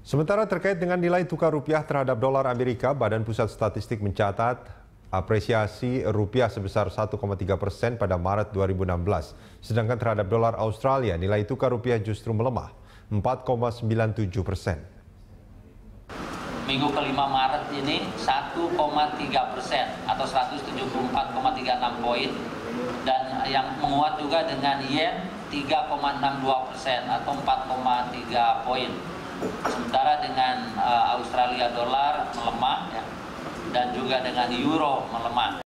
Sementara terkait dengan nilai tukar rupiah terhadap dolar Amerika, Badan Pusat Statistik mencatat apresiasi rupiah sebesar 1,3% pada Maret 2016. Sedangkan terhadap dolar Australia, nilai tukar rupiah justru melemah 4,97%. Minggu kelima Maret ini 1,3% atau 174,36 poin, dan yang menguat juga dengan yen 3,62% atau 4,3 poin. Sementara dengan Australia dolar melemah ya, dan juga dengan euro melemah.